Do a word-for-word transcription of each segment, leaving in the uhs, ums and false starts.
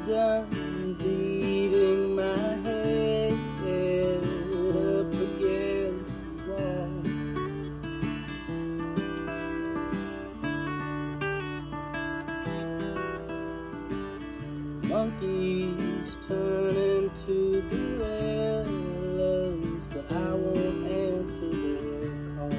done beating my head up against the wall. Monkeys turn into gorillas, but I won't answer their call.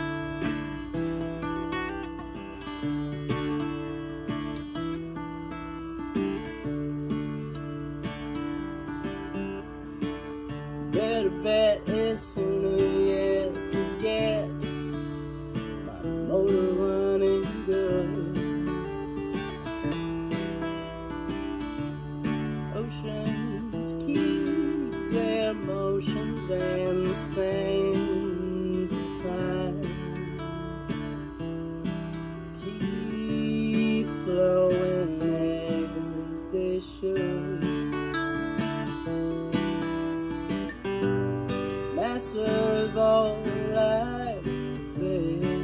Better bet is sooner yet to get my motor running good. Oceans keep their motions and the sands of time keep flowing as they should. Master of all life, babe.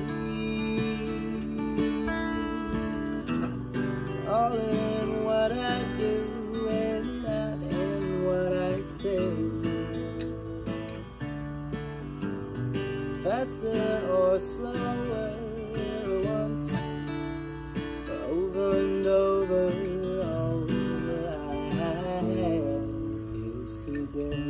It's all in what I do and not in what I say. Faster or slower once, over and over, all I have is today.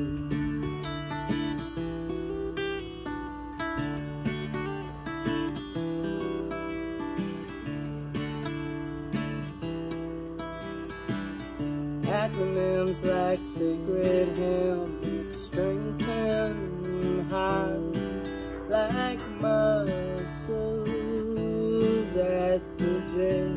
Acronyms like sacred hymns strengthen hearts like muscles at the gym.